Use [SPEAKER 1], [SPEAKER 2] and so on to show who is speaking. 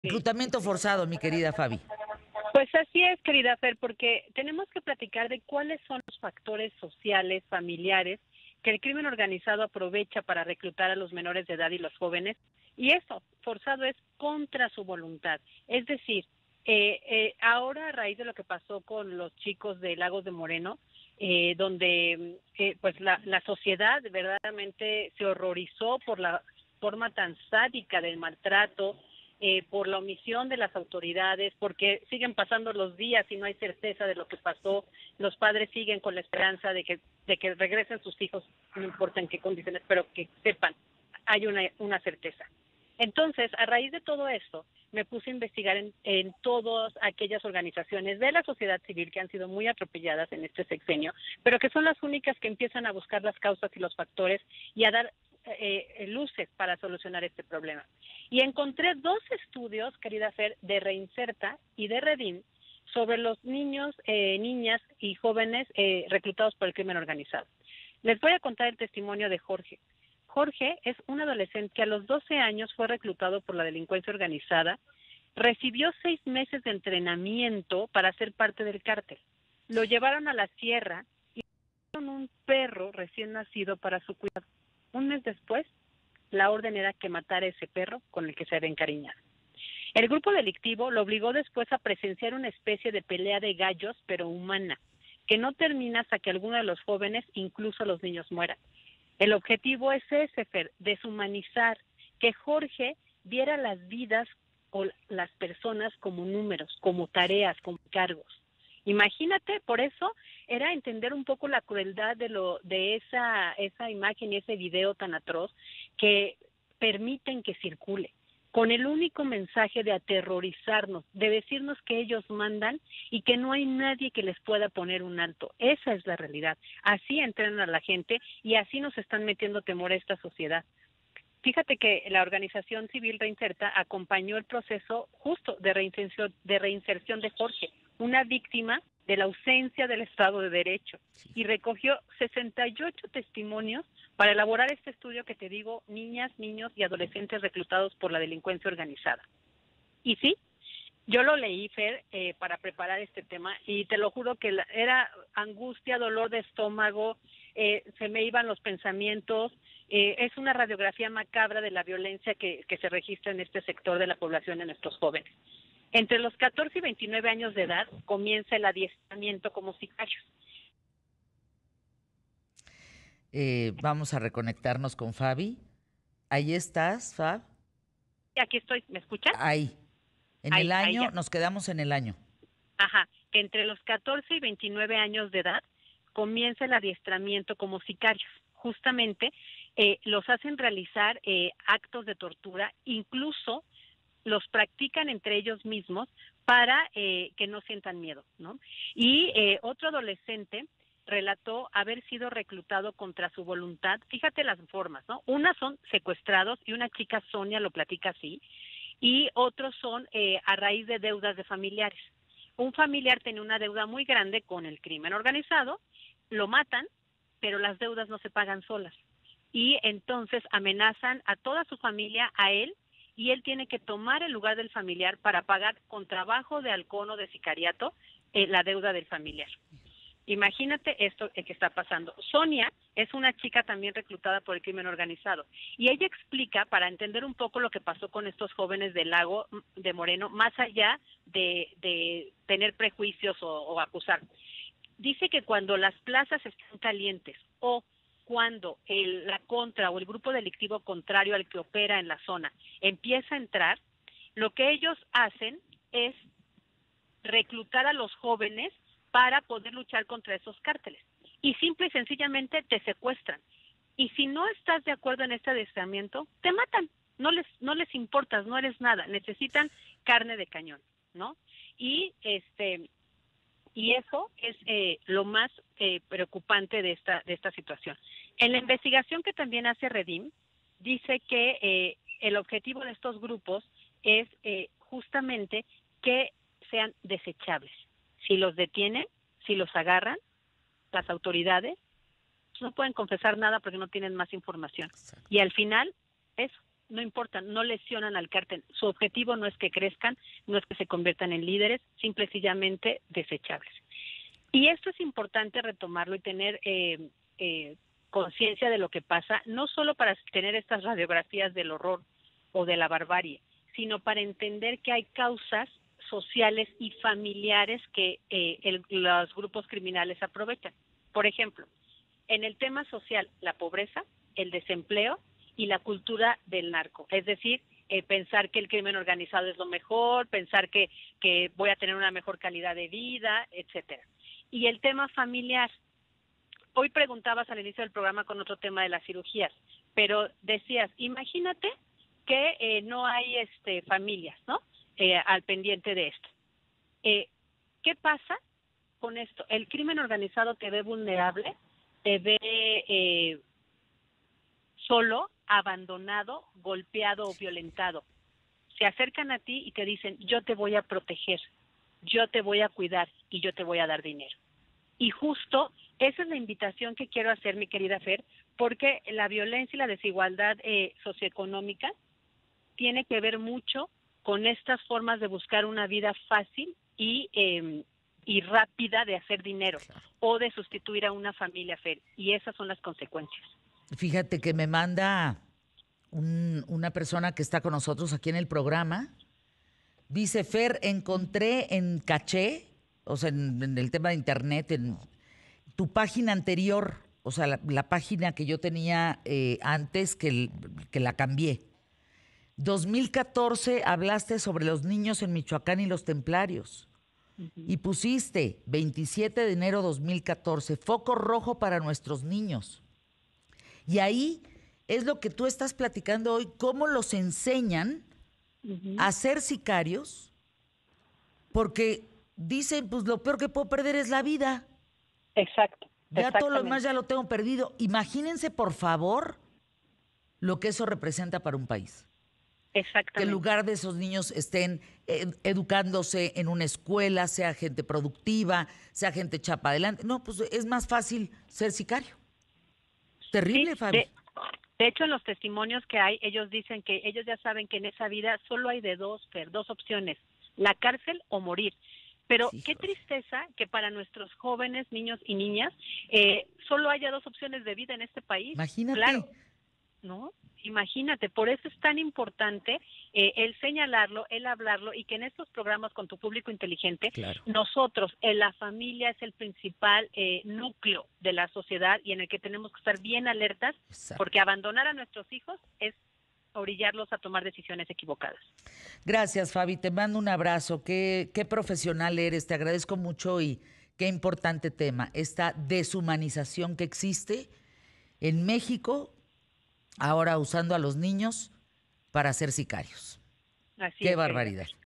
[SPEAKER 1] Reclutamiento forzado, mi querida Fabi.
[SPEAKER 2] Pues así es, querida Fer, porque tenemos que platicar de cuáles son los factores sociales, familiares, que el crimen organizado aprovecha para reclutar a los menores de edad y los jóvenes, y eso, forzado, es contra su voluntad. Es decir, ahora a raíz de lo que pasó con los chicos de Lagos de Moreno, donde pues la sociedad verdaderamente se horrorizó por la forma tan sádica del maltrato, por la omisión de las autoridades, porque siguen pasando los días y no hay certeza de lo que pasó. Los padres siguen con la esperanza de que regresen sus hijos, no importa en qué condiciones, pero que sepan, hay una certeza. Entonces, a raíz de todo esto, me puse a investigar en todas aquellas organizaciones de la sociedad civil que han sido muy atropelladas en este sexenio, pero que son las únicas que empiezan a buscar las causas y los factores y a dar luces para solucionar este problema. Y encontré dos estudios, querida Fer, de Reinserta y de Redim, sobre los niños, niñas y jóvenes reclutados por el crimen organizado. Les voy a contar el testimonio de Jorge. Jorge es un adolescente que a los 12 años fue reclutado por la delincuencia organizada, recibió 6 meses de entrenamiento para ser parte del cártel. Lo llevaron a la sierra y le dieron un perro recién nacido para su cuidado. Un mes después, la orden era que matara a ese perro con el que se había encariñado. El grupo delictivo lo obligó después a presenciar una especie de pelea de gallos, pero humana, que no termina hasta que alguno de los jóvenes, incluso los niños, mueran. El objetivo es ese, Fer, deshumanizar, que Jorge viera las vidas o las personas como números, como tareas, como cargos. Imagínate, por eso era entender un poco la crueldad de esa imagen y ese video tan atroz que permiten que circule, con el único mensaje de aterrorizarnos, de decirnos que ellos mandan y que no hay nadie que les pueda poner un alto. Esa es la realidad. Así entrenan a la gente y así nos están metiendo temor a esta sociedad. Fíjate que la organización civil Reinserta acompañó el proceso justo de reinserción de Jorge, una víctima de la ausencia del Estado de Derecho, y recogió 68 testimonios para elaborar este estudio que te digo, niñas, niños y adolescentes reclutados por la delincuencia organizada. Y sí, yo lo leí, Fer, para preparar este tema, y te lo juro que era angustia, dolor de estómago, se me iban los pensamientos. Es una radiografía macabra de la violencia que se registra en este sector de la población, en nuestros jóvenes. Entre los 14 y 29 años de edad comienza el adiestramiento como sicarios.
[SPEAKER 1] Vamos a reconectarnos con Fabi. Ahí estás, Fab.
[SPEAKER 2] Aquí estoy, ¿me escuchan?
[SPEAKER 1] Ahí. En el
[SPEAKER 2] Ahí
[SPEAKER 1] año,
[SPEAKER 2] ya.
[SPEAKER 1] nos quedamos en el año.
[SPEAKER 2] Ajá, entre los 14 y 29 años de edad comienza el adiestramiento como sicarios. Justamente los hacen realizar actos de tortura, incluso los practican entre ellos mismos para que no sientan miedo, ¿no? Y otro adolescente relató haber sido reclutado contra su voluntad. Fíjate las formas, ¿no? Unas son secuestrados, y una chica, Sonia, lo platica así, y otros son a raíz de deudas de familiares. Un familiar tenía una deuda muy grande con el crimen organizado, lo matan, pero las deudas no se pagan solas. Y entonces amenazan a toda su familia, a él, y él tiene que tomar el lugar del familiar para pagar con trabajo de halcón o de sicariato la deuda del familiar. Imagínate esto que está pasando. Sonia es una chica también reclutada por el crimen organizado, y ella explica, para entender un poco lo que pasó con estos jóvenes del Lago de Moreno, más allá de tener prejuicios o acusar. Dice que cuando las plazas están calientes, o cuando la contra o el grupo delictivo contrario al que opera en la zona empieza a entrar, lo que ellos hacen es reclutar a los jóvenes para poder luchar contra esos cárteles. Y simple y sencillamente te secuestran. Y si no estás de acuerdo en este adiestramiento, te matan. No les importas, no eres nada. Necesitan carne de cañón, ¿no? Y eso es lo más preocupante de esta situación. En la investigación que también hace Redim, dice que el objetivo de estos grupos es justamente que sean desechables. Si los detienen, si los agarran, las autoridades no pueden confesar nada porque no tienen más información.
[SPEAKER 1] Exacto.
[SPEAKER 2] Y al final, eso, no importa, no lesionan al cártel. Su objetivo no es que crezcan, no es que se conviertan en líderes, simple y sencillamente desechables. Y esto es importante retomarlo y tener conciencia de lo que pasa, no solo para tener estas radiografías del horror o de la barbarie, sino para entender que hay causas sociales y familiares que los grupos criminales aprovechan. Por ejemplo, en el tema social, la pobreza, el desempleo y la cultura del narco. Es decir, pensar que el crimen organizado es lo mejor, pensar que voy a tener una mejor calidad de vida, etcétera. Y el tema familiar. Hoy preguntabas al inicio del programa con otro tema de las cirugías, pero decías, imagínate que no hay familias, ¿no? Al pendiente de esto. ¿Qué pasa con esto? El crimen organizado te ve vulnerable, te ve solo, abandonado, golpeado o violentado. Se acercan a ti y te dicen, yo te voy a proteger, yo te voy a cuidar y yo te voy a dar dinero. Y justo esa es la invitación que quiero hacer, mi querida Fer, porque la violencia y la desigualdad socioeconómica tiene que ver mucho con estas formas de buscar una vida fácil y rápida de hacer dinero, claro, o de sustituir a una familia, Fer, y esas son las consecuencias.
[SPEAKER 1] Fíjate que me manda una persona que está con nosotros aquí en el programa, dice, Fer, encontré en Caché, o sea, en el tema de internet, en tu página anterior, o sea, la página que yo tenía antes que la cambié. 2014 hablaste sobre los niños en Michoacán y los templarios. Y pusiste 27 de enero 2014, foco rojo para nuestros niños. Y ahí es lo que tú estás platicando hoy, cómo los enseñan a ser sicarios, porque dicen, pues lo peor que puedo perder es la vida.
[SPEAKER 2] Exacto.
[SPEAKER 1] Ya todo lo demás ya lo tengo perdido. Imagínense, por favor, lo que eso representa para un país.
[SPEAKER 2] Exactamente.
[SPEAKER 1] Que en lugar de esos niños estén educándose en una escuela, sea gente productiva, sea gente chapa adelante. No, pues es más fácil ser sicario. Terrible, sí, Fabi.
[SPEAKER 2] De hecho, en los testimonios que hay, ellos dicen que ellos ya saben que en esa vida solo hay de dos opciones, la cárcel o morir. Pero sí, qué tristeza que para nuestros jóvenes, niños y niñas, solo haya dos opciones de vida en este país.
[SPEAKER 1] Imagínate.
[SPEAKER 2] Claro, ¿no? Imagínate, por eso es tan importante el señalarlo, el hablarlo, y que en estos programas con tu público inteligente, claro, nosotros, la familia es el principal núcleo de la sociedad y en el que tenemos que estar bien alertas. Exacto. Porque abandonar a nuestros hijos es orillarlos a tomar decisiones equivocadas.
[SPEAKER 1] Gracias, Fabi, te mando un abrazo, qué profesional eres, te agradezco mucho y qué importante tema, esta deshumanización que existe en México, ahora usando a los niños para ser sicarios.
[SPEAKER 2] Así
[SPEAKER 1] Qué
[SPEAKER 2] es,
[SPEAKER 1] barbaridad.